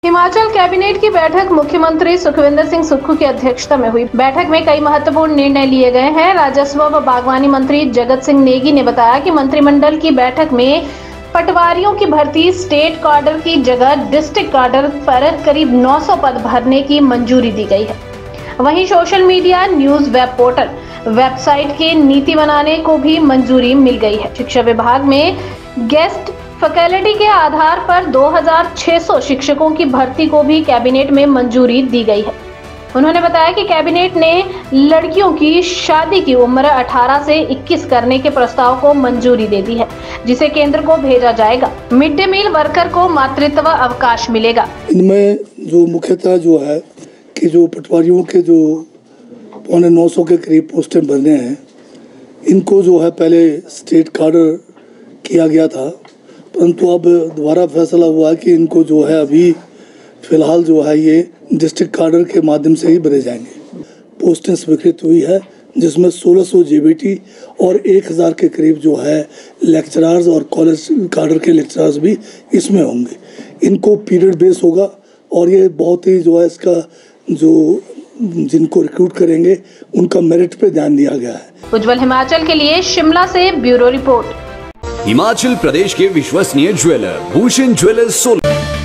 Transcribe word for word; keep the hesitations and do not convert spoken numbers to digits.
Himachal cabinet की बैठक मुख्यमंत्री सुखविंदर सिंह सुक्खू की अध्यक्षता में हुई। बैठक में कई महत्वपूर्ण निर्णय लिए गए हैं। राजस्व व बागवानी मंत्री जगत सिंह नेगी ने बताया कि मंत्रिमंडल की बैठक में पटवारियों की भर्ती स्टेट कैडर की जगह डिस्ट्रिक्ट कैडर पर करीब नौ सौ पद भरने की मंजूरी दी गई है। वहीं social media, news, web portal, website के नीति बनाने को भी मंजूरी मिल गई है। शिक्षा विभाग में गेस्ट फैकल्टी के आधार पर दो हज़ार छह सौ शिक्षकों की भर्ती को भी कैबिनेट में मंजूरी दी गई है। उन्होंने बताया कि कैबिनेट ने लड़कियों की शादी की उम्र अठारह से इक्कीस करने के प्रस्ताव को मंजूरी दे दी है, जिसे केंद्र को भेजा जाएगा। मिड डे मील वर्कर को मातृत्व अवकाश मिलेगा। इनमें जो मुख्यतः जो है कि जो पटवारियों के जो पौने नौ सौ के करीब पोस्टें भरने हैं, इनको जो है पहले स्टेट कैडर किया गया था, परंतु अब दोबारा फैसला हुआ कि इनको जो है अभी फिलहाल जो है ये डिस्ट्रिक्ट कैडर के माध्यम से ही भरे जाएंगे। पोस्टें स्वीकृत हुई है, जिसमें सोलह सौ जेबीटी और एक हज़ार के करीब जो है लेक्चरर्स और कॉलेज कैडर के लेक्चरर्स भी इसमें होंगे। इनको पीरियड बेस होगा और ये बहुत ही जो है इसका जो जिनको रिक्रूट करेंगे उनका मेरिट पे ध्यान दिया गया है। उज्जवल हिमाचल के लिए शिमला से ब्यूरो रिपोर्ट। हिमाचल प्रदेश के विश्वसनीय ज्वेलर भूषण ज्वेलर्स सोलन।